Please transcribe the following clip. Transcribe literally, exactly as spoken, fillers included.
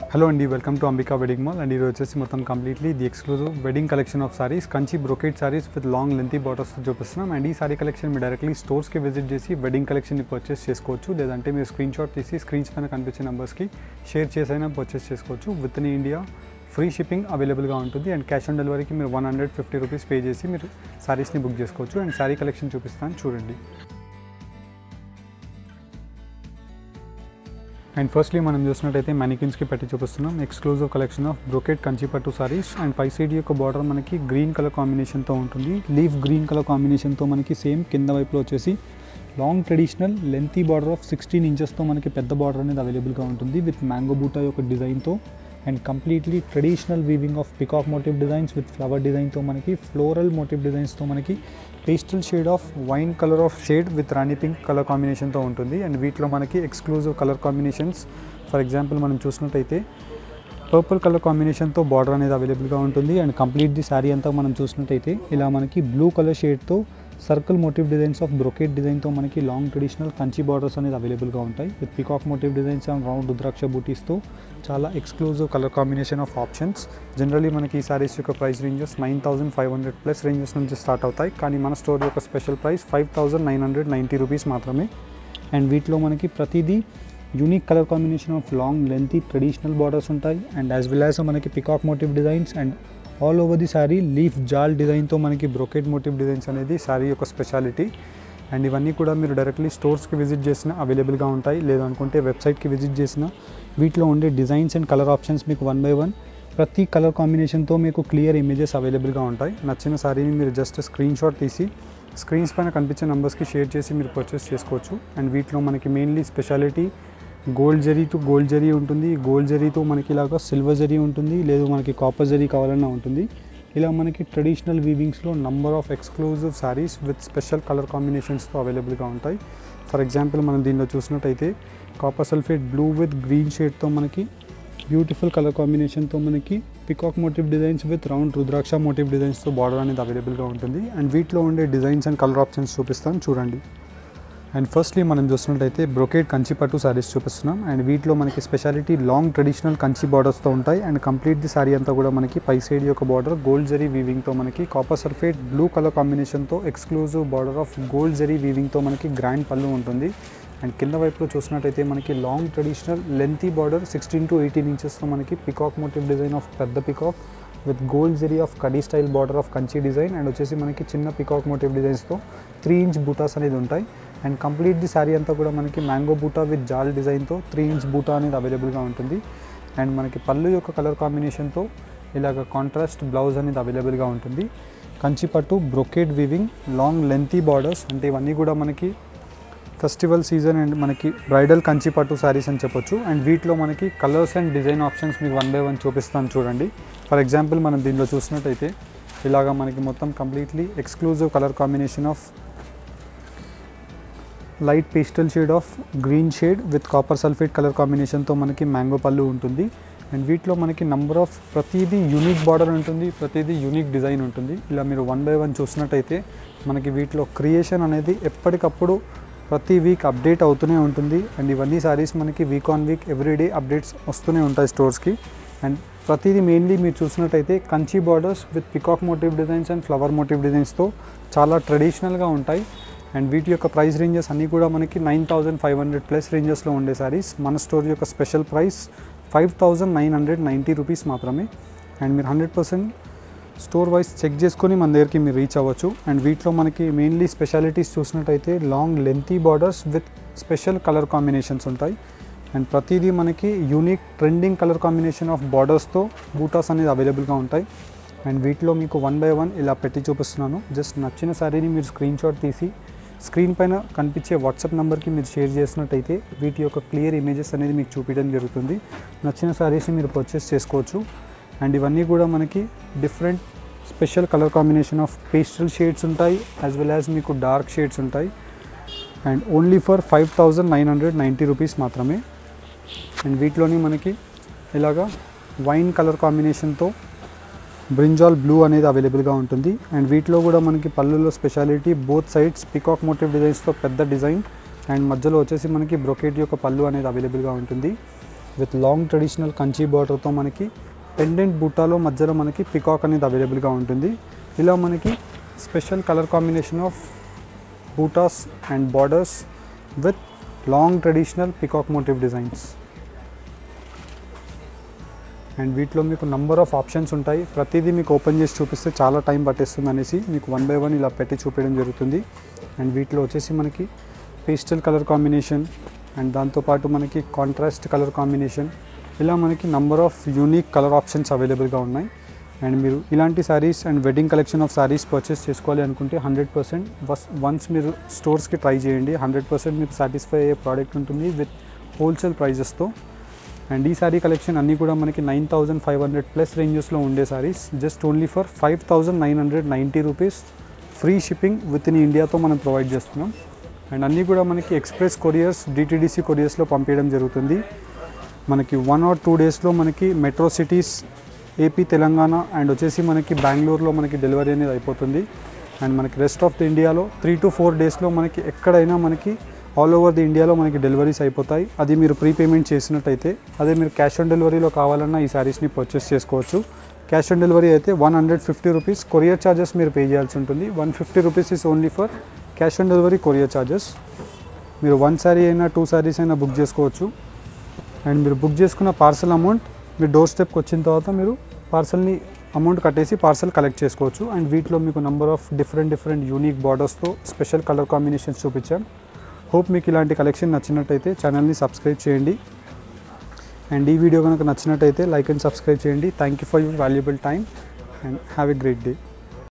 Hello అండి, welcome to Ambika wedding mall. And ఈరోజు వచ్చేసి మొత్తం completely the exclusive wedding collection of sarees, Kanchi brocade sarees with long lengthy borders చూపిస్తున్నాం. And ఈ saree collection మీరు directly స్టోర్స్కి విజిట్ చేసి వెడ్డింగ్ కలెక్షన్ని పర్చేస్ చేసుకోవచ్చు, లేదంటే మీరు స్క్రీన్ షాట్ తీసి స్క్రీన్స్ పైన కనిపించే నెంబర్స్కి షేర్ చేసైనా పర్చేస్ చేసుకోవచ్చు. With in India free shipping అవైలబుల్గా ఉంటుంది. అండ్ క్యాష్ ఆన్ డెలివరీకి మీరు one hundred fifty rupees pay చేసి మీరు సారీస్ని బుక్ చేసుకోవచ్చు. అండ్ సారీ కలెక్షన్ చూపిస్తాను చూడండి. అండ్ ఫస్ట్లీ మనం చూసినట్టయితే మ్యానికిన్స్కి పెట్టి చూపిస్తున్నాం exclusive collection of brocade Kanchi పట్టు సారీస్. అండ్ పై సైడ్ యొక్క బార్డర్ మనకి గ్రీన్ కలర్ కాంబినేషన్తో ఉంటుంది. లీఫ్ గ్రీన్ కలర్ కాంబినేషన్తో మనకి సేమ్ కింద వైపులో వచ్చేసి long traditional lengthy border of sixteen ఇంచెస్తో మనకి పెద్ద బార్డర్ అనేది అవైలబుల్గా ఉంటుంది విత్ మ్యాంగో బూటా యొక్క డిజైన్తో. And completely traditional weaving of peacock motif designs with flower డిజైన్తో మనకి ఫ్లోరల్ మోటివ్ డిజైన్స్తో మనకి pastel shade of wine colour of shade with రాణి పింక్ కలర్ కాంబినేషన్తో ఉంటుంది. అండ్ వీటిలో మనకి exclusive colour combinations, for example మనం చూసినట్టయితే పర్పుల్ కలర్ కాంబినేషన్తో బార్డర్ అనేది అవైలబుల్గా ఉంటుంది. అండ్ కంప్లీట్ ది శారీ అంతా మనం చూసినట్టయితే ఇలా మనకి బ్లూ కలర్ షేడ్తో circle motif designs of brocade డిజైన్తో మనకి లాంగ్ ట్రెడిషనల్ కంచి బార్డర్స్ అనేది అవైలబుల్గా ఉంటాయి with peacock motif designs and round రుద్రాక్ష బూటీస్తో చాలా exclusive colour combination of options. Generally మనకి ఈ సారీస్ యొక్క price ranges nine thousand five hundred plus ranges నుంచి స్టార్ట్ అవుతాయి, కానీ మన స్టోర్ యొక్క special price five thousand nine hundred ninety rupees మాత్రమే. అండ్ వీటిలో మనకి ప్రతిదీ unique colour combination of long lengthy traditional borders ఉంటాయి. అండ్ యాజ్ వెల్ యాజ్ మనకి peacock motif designs and all over the saree leaf జాల్ డిజైన్తో మనకి బ్రోకెట్ మోటివ్ డిజైన్స్ అనేది శారీ యొక్క స్పెషాలిటీ. అండ్ ఇవన్నీ కూడా మీరు డైరెక్ట్లీ స్టోర్స్కి విజిట్ చేసిన అవైలబుల్గా ఉంటాయి, లేదనుకుంటే వెబ్సైట్కి విజిట్ చేసిన వీటిలో ఉండే డిజైన్స్ అండ్ కలర్ ఆప్షన్స్ మీకు వన్ బై వన్ ప్రతి కలర్ కాంబినేషన్తో మీకు క్లియర్ ఇమేజెస్ అవైలబుల్గా ఉంటాయి. నచ్చిన శారీని మీరు జస్ట్ స్క్రీన్ షాట్ తీసి స్క్రీన్స్ పైన కనిపించే నెంబర్స్కి షేర్ చేసి మీరు పర్చేస్ చేసుకోవచ్చు. అండ్ వీటిలో మనకి మెయిన్లీ స్పెషాలిటీ గోల్డ్ జరీ టు గోల్డ్ జరీ ఉంటుంది, గోల్డ్ జరీతో మనకి ఇలాగా సిల్వర్ జరీ ఉంటుంది, లేదు మనకి కాపర్ జరీ కావాలన్నా ఉంటుంది. ఇలా మనకి ట్రెడిషనల్ వీవింగ్స్లో number of exclusive sarees with special colour కాంబినేషన్స్తో అవైలబుల్గా ఉంటాయి. ఫర్ ఎగ్జాంపుల్ మనం దీనిలో చూసినట్టయితే copper sulphate blue with green షేడ్తో మనకి బ్యూటిఫుల్ కలర్ కాంబినేషన్తో మనకి peacock motif designs with round రుద్రాక్ష మోటివ్ డిజైన్స్తో బార్డర్ అనేది అవైలబుల్గా ఉంటుంది. అండ్ వీటిలో ఉండే డిజైన్స్ అండ్ కలర్ ఆప్షన్స్ చూపిస్తాను చూడండి. అండ్ ఫస్ట్లీ మనం చూసినట్టయితే బ్రోకేట్ కంచి పట్టు శారీస్ చూపిస్తున్నాం. అండ్ వీటిలో మనకి స్పెషాలిటీ లాంగ్ ట్రెడిషనల్ కంచి బార్డర్స్తో ఉంటాయి. అండ్ కంప్లీట్ ది శారీ అంతా కూడా మనకి పై సైడ్ యొక్క బార్డర్ గోల్డ్ జరీ వీవింగ్తో మనకి కాపర్ సల్ఫేట్ బ్లూ కలర్ కాంబినేషన్తో ఎక్స్క్లూజివ్ బార్డర్ ఆఫ్ గోల్డ్ జరీ వీవింగ్తో మనకి గ్రాండ్ పళ్ళు ఉంటుంది. అండ్ కింద వైపులో చూసినట్టయితే మనకి long traditional lengthy border sixteen to eighteen ఇంచెస్తో మనకి పికాక్ మోటివ్ డిజైన్ ఆఫ్ పెద్ద పికాక్ విత్ గోల్డ్ జరీ ఆఫ్ కడీ style border of Kanchi design. And వచ్చేసి మనకి చిన్న పికాక్ మోటివ్ డిజైన్స్తో త్రీ ఇంచ్ బూటాస్ అనేది ఉంటాయి. అండ్ కంప్లీట్ ది శారీ అంతా కూడా మనకి మ్యాంగో బూటా విత్ జాల్ డిజైన్తో త్రీ ఇంచ్ బూటా అనేది అవైలబుల్గా ఉంటుంది. అండ్ మనకి పళ్ళు యొక్క కలర్ కాంబినేషన్తో ఇలాగ కాంట్రాస్ట్ బ్లౌజ్ అనేది అవైలబుల్గా ఉంటుంది. కంచి పట్టు brocade weaving long lengthy borders, అంటే ఇవన్నీ కూడా మనకి ఫెస్టివల్ సీజన్ అండ్ మనకి బ్రైడల్ కంచి పట్టు శారీస్ అని చెప్పొచ్చు. అండ్ వీటిలో మనకి కలర్స్ అండ్ డిజైన్ ఆప్షన్స్ మీకు వన్ బై వన్ చూపిస్తాను చూడండి. ఫర్ ఎగ్జాంపుల్ మనం దీనిలో చూసినట్టయితే ఇలాగ మనకి మొత్తం completely exclusive colour combination of light pastel shade of green shade with copper sulphate colour కాంబినేషన్తో మనకి మ్యాంగో పళ్ళు ఉంటుంది. అండ్ వీటిలో మనకి నంబర్ ఆఫ్ ప్రతిదీ యూనిక్ బార్డర్ ఉంటుంది, ప్రతిదీ యూనిక్ డిజైన్ ఉంటుంది. ఇలా మీరు వన్ బై వన్ చూసినట్టయితే మనకి వీటిలో క్రియేషన్ అనేది ఎప్పటికప్పుడు ప్రతి వీక్ అప్డేట్ అవుతూనే ఉంటుంది. అండ్ ఇవన్నీ సారీస్ మనకి week on week everyday updates వస్తూనే ఉంటాయి స్టోర్స్కి. అండ్ ప్రతిదీ మెయిన్లీ మీరు చూసినట్టయితే Kanchi borders with peacock motif designs and flower motif డిజైన్స్తో చాలా ట్రెడిషనల్గా ఉంటాయి. అండ్ వీటి యొక్క ప్రైస్ రేంజెస్ అన్నీ కూడా మనకి nine thousand five hundred plus రేంజెస్లో ఉండే సారీస్. మన స్టోర్ యొక్క special price five thousand nine hundred ninety rupees మాత్రమే. అండ్ మీరు hundred percent store wise check చేసుకొని మన దగ్గరికి మీరు రీచ్ అవ్వచ్చు. అండ్ వీటిలో మనకి మెయిన్లీ స్పెషాలిటీస్ చూసినట్టయితే long lengthy borders with special colour combinations ఉంటాయి. అండ్ ప్రతిదీ మనకి unique trending colour combination of బార్డర్స్తో బూటాస్ అనేది అవైలబుల్గా ఉంటాయి. అండ్ వీటిలో మీకు వన్ బై వన్ ఇలా పెట్టి చూపిస్తున్నాను. జస్ట్ నచ్చిన శారీని మీరు స్క్రీన్ షాట్ తీసి స్క్రీన్ పైన కనిపించే వాట్సాప్ నెంబర్కి మీరు షేర్ చేసినట్టయితే వీటి యొక్క క్లియర్ ఇమేజెస్ అనేది మీకు చూపించడం జరుగుతుంది. నచ్చిన శారీస్ని మీరు పర్చేస్ చేసుకోవచ్చు. అండ్ ఇవన్నీ కూడా మనకి different special colour combination of pastel shades ఉంటాయి, యాజ్ వెల్ యాజ్ మీకు డార్క్ షేడ్స్ ఉంటాయి. And only for five thousand nine hundred ninety rupees మాత్రమే. అండ్ వీటిలోని మనకి ఇలాగా వైన్ కలర్ కాంబినేషన్తో బ్రింజాల్ బ్లూ అనేది అవైలబుల్గా ఉంటుంది. అండ్ వీటిలో కూడా మనకి పళ్ళులో speciality both sides peacock motif డిజైన్స్తో పెద్ద డిజైన్ అండ్ మధ్యలో వచ్చేసి మనకి బ్రొకేట్ యొక్క పళ్ళు అనేది అవైలబుల్గా ఉంటుంది. విత్ లాంగ్ ట్రెడిషనల్ కంచి బార్డర్తో మనకి పెండెంట్ బూటాలో మధ్యలో మనకి పికాక్ అనేది అవైలబుల్గా ఉంటుంది. ఇలా మనకి స్పెషల్ కలర్ కాంబినేషన్ ఆఫ్ బూటాస్ and borders with long traditional peacock motif designs. And వీటిలో మీకు నంబర్ ఆఫ్ ఆప్షన్స్ ఉంటాయి. ప్రతిదీ మీకు ఓపెన్ చేసి చూపిస్తే చాలా టైం పట్టేస్తుంది అనేసి మీకు వన్ బై వన్ ఇలా పెట్టి చూపించడం జరుగుతుంది. అండ్ వీటిలో వచ్చేసి మనకి పేస్టల్ కలర్ కాంబినేషన్ అండ్ దాంతోపాటు మనకి కాంట్రాస్ట్ కలర్ కాంబినేషన్, ఇలా మనకి number of unique colour options అవైలబుల్గా ఉన్నాయి. అండ్ మీరు ఇలాంటి saris and wedding collection of saris purchase చేసుకోవాలి అనుకుంటే హండ్రెడ్ పర్సెంట్ వస్ వన్స్ మీరు స్టోర్స్కి ట్రై చేయండి. హండ్రెడ్ పర్సెంట్ మీకు సాటిస్ఫై అయ్యే ప్రోడక్ట్ ఉంటుంది విత్ హోల్సేల్ ప్రైజెస్తో. అండ్ ఈ శారీ కలెక్షన్ అన్నీ కూడా మనకి nine thousand five hundred plus రేంజెస్లో ఉండే saris just only for five thousand nine hundred ninety rupees free shipping with in ఇండియాతో మనం ప్రొవైడ్ చేస్తున్నాం. అండ్ అన్నీ కూడా మనకి ఎక్స్ప్రెస్ కొరియర్స్ డిటీడీసీ కొరియర్స్లో పంపించడం జరుగుతుంది. మనకి వన్ ఆర్ టూ డేస్లో మనకి metro cities AP, Telangana and వచ్చేసి మనకి బెంగళూరులో మనకి డెలివరీ అనేది అయిపోతుంది. అండ్ మనకి రెస్ట్ ఆఫ్ ది ఇండియాలో త్రీ టు ఫోర్ డేస్లో మనకి ఎక్కడైనా మనకి ఆల్ ఓవర్ ది ఇండియాలో మనకి డెలివరీస్ అయిపోతాయి. అది మీరు ప్రీ పేమెంట్ చేసినట్టయితే. అదే మీరు క్యాష్ ఆన్ డెలివరీలో కావాలన్నా ఈ శారీస్ని పర్చేస్ చేసుకోవచ్చు. క్యాష్ ఆన్ డెలివరీ అయితే one hundred fifty rupees courier charges మీరు పే చేయాల్సి ఉంటుంది. One fifty rupees is only for cash on delivery courier charges. మీరు వన్ శారీ అయినా టూ శారీస్ అయినా బుక్ చేసుకోవచ్చు. అండ్ మీరు బుక్ చేసుకున్న పార్సల్ అమౌంట్ మీ డోర్ స్టెప్కి వచ్చిన తర్వాత మీరు పార్సల్ని అమౌంట్ కట్టేసి పార్సల్ కలెక్ట్ చేసుకోవచ్చు. అండ్ వీటిలో మీకు number of different different unique బార్డర్స్తో స్పెషల్ కలర్ కాంబినేషన్స్ చూపించాం. హోప్ మీకు ఇలాంటి కలెక్షన్ నచ్చినట్టయితే ఛానల్ని సబ్స్క్రైబ్ చేయండి. అండ్ ఈ వీడియో కనుక నచ్చినట్టయితే లైక్ అండ్ సబ్స్క్రైబ్ చేయండి. Thank you for your valuable time and have a great day.